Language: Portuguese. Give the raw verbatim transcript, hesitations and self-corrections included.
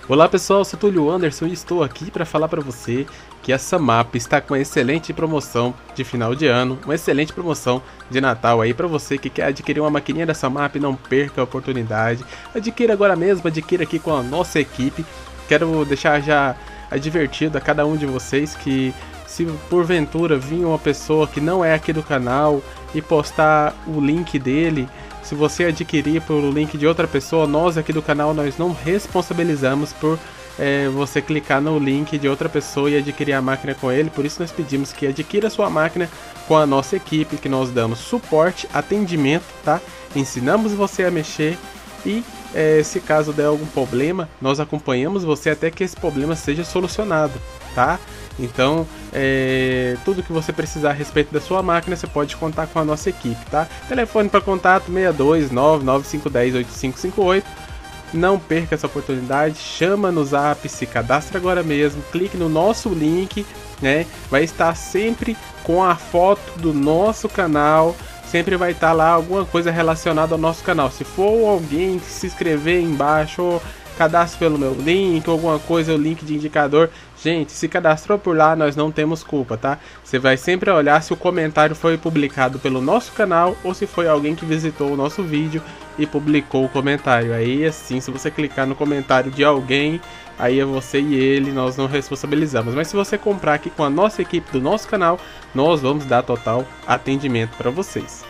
Olá pessoal, eu sou Túlio Anderson e estou aqui para falar para você que a Samap está com uma excelente promoção de final de ano, uma excelente promoção de Natal aí para você que quer adquirir uma maquininha da Samap. Não perca a oportunidade, adquira agora mesmo, adquira aqui com a nossa equipe. Quero deixar já advertido a cada um de vocês que se porventura vir uma pessoa que não é aqui do canal e postar o link dele, se você adquirir pelo link de outra pessoa, nós aqui do canal nós não responsabilizamos por é, você clicar no link de outra pessoa e adquirir a máquina com ele. Por isso nós pedimos que adquira a sua máquina com a nossa equipe, que nós damos suporte, atendimento, tá? Ensinamos você a mexer e é, se caso der algum problema, nós acompanhamos você até que esse problema seja solucionado, tá? Então, é, tudo que você precisar a respeito da sua máquina, você pode contar com a nossa equipe, tá? Telefone para contato seis dois nove nove cinco um zero oito cinco cinco oito. Não perca essa oportunidade, chama no Zap, se cadastre agora mesmo, clique no nosso link, né? Vai estar sempre com a foto do nosso canal, sempre vai estar lá alguma coisa relacionada ao nosso canal. Se for alguém que se inscrever embaixo, ou cadastre pelo meu link, alguma coisa, o link de indicador, gente, se cadastrou por lá, nós não temos culpa, tá? Você vai sempre olhar se o comentário foi publicado pelo nosso canal ou se foi alguém que visitou o nosso vídeo e publicou o comentário. Aí assim, se você clicar no comentário de alguém, aí é você e ele, nós não responsabilizamos. Mas se você comprar aqui com a nossa equipe do nosso canal, nós vamos dar total atendimento para vocês.